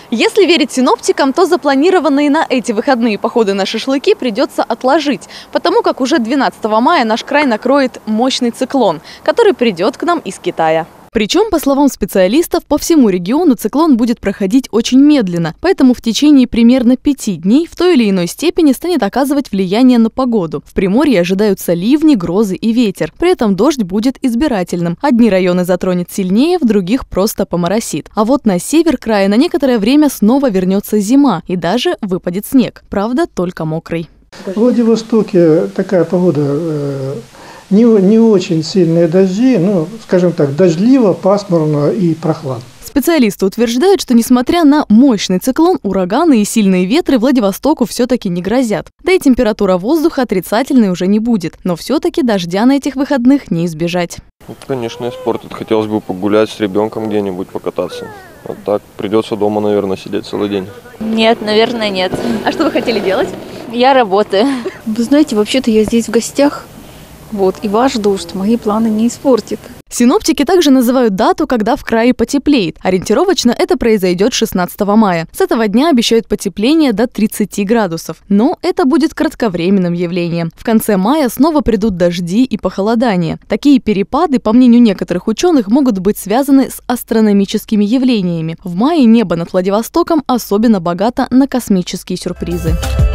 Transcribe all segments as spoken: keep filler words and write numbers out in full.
Если верить синоптикам, то запланированные на эти выходные походы на шашлыки придется отложить, потому как уже двенадцатого мая наш край накроет мощный циклон, который придет к нам из Китая. Причем, по словам специалистов, по всему региону циклон будет проходить очень медленно, поэтому в течение примерно пяти дней в той или иной степени станет оказывать влияние на погоду. В Приморье ожидаются ливни, грозы и ветер. При этом дождь будет избирательным. Одни районы затронет сильнее, в других просто поморосит. А вот на север края на некоторое время снова вернется зима и даже выпадет снег. Правда, только мокрый. В Владивостоке такая погода... Э Не, не очень сильные дожди, ну, скажем так, дождливо, пасмурно и прохладно. Специалисты утверждают, что несмотря на мощный циклон, ураганы и сильные ветры Владивостоку все-таки не грозят. Да и температура воздуха отрицательной уже не будет. Но все-таки дождя на этих выходных не избежать. Это, конечно, испортит. Хотелось бы погулять с ребенком где-нибудь, покататься. Вот так придется дома, наверное, сидеть целый день. Нет, наверное, нет. А что вы хотели делать? Я работаю. Вы знаете, вообще-то я здесь в гостях. Вот, и ваш дождь мои планы не испортит. Синоптики также называют дату, когда в крае потеплеет. Ориентировочно это произойдет шестнадцатого мая. С этого дня обещают потепление до тридцати градусов. Но это будет кратковременным явлением. В конце мая снова придут дожди и похолодания. Такие перепады, по мнению некоторых ученых, могут быть связаны с астрономическими явлениями. В мае небо над Владивостоком особенно богато на космические сюрпризы.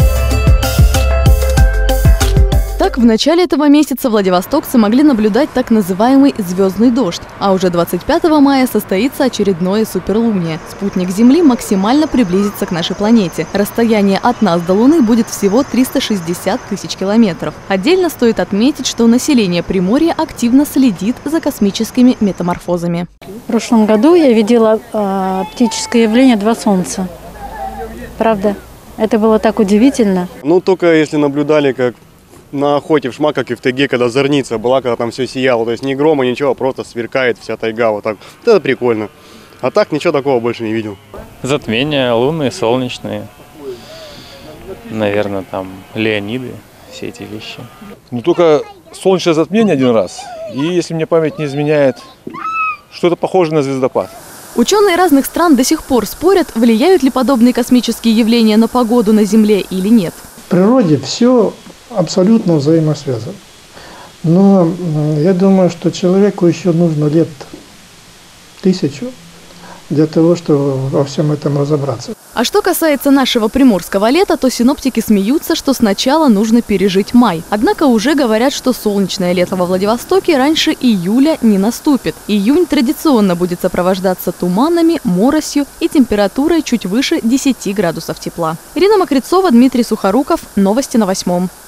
Так, в начале этого месяца владивостокцы могли наблюдать так называемый звездный дождь, а уже двадцать пятого мая состоится очередное суперлуние. Спутник Земли максимально приблизится к нашей планете. Расстояние от нас до Луны будет всего триста шестьдесят тысяч километров. Отдельно стоит отметить, что население Приморья активно следит за космическими метаморфозами. В прошлом году я видела э, оптическое явление «Два солнца». Правда, это было так удивительно. Ну, только если наблюдали, как на охоте в Шмаках и в тайге, когда зорница была, когда там все сияло. То есть ни грома, ничего, просто сверкает вся тайга. Вот так. Это прикольно. А так ничего такого больше не видел. Затмения, лунные, солнечные. Наверное, там Леониды, все эти вещи. Ну, только солнечное затмение один раз. И, если мне память не изменяет, что-то похоже на звездопад. Ученые разных стран до сих пор спорят, влияют ли подобные космические явления на погоду на Земле или нет. В природе все абсолютно взаимосвязано. Но я думаю, что человеку еще нужно лет тысячу для того, чтобы во всем этом разобраться. А что касается нашего приморского лета, то синоптики смеются, что сначала нужно пережить май. Однако уже говорят, что солнечное лето во Владивостоке раньше июля не наступит. Июнь традиционно будет сопровождаться туманами, моросью и температурой чуть выше десяти градусов тепла. Ирина Мокрицова, Дмитрий Сухоруков. Новости на восьмом.